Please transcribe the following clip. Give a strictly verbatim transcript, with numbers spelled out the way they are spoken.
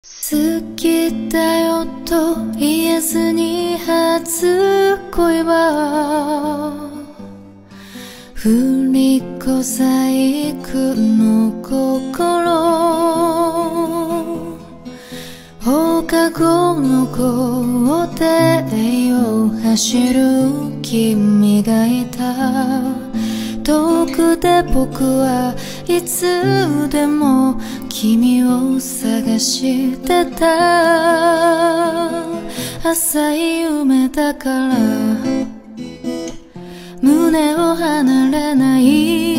好きだよと言えずに初恋は振り小細工の心放課後の校庭を走る君がいた。遠くで僕はいつでも君を探してた。浅い夢だから胸を離れない